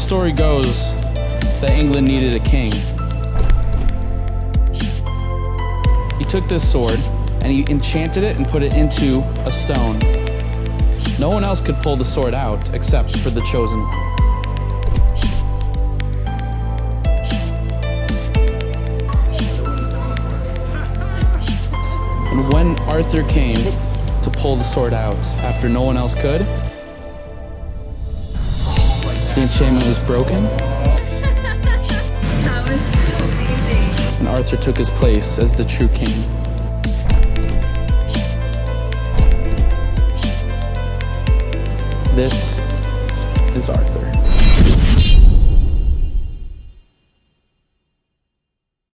story goes that England needed a king. He took this sword and he enchanted it and put it into a stone. No one else could pull the sword out except for the chosen one. And when Arthur came to pull the sword out after no one else could, the enchantment was broken. That was so easy. And Arthur took his place as the true king. This is Arthur.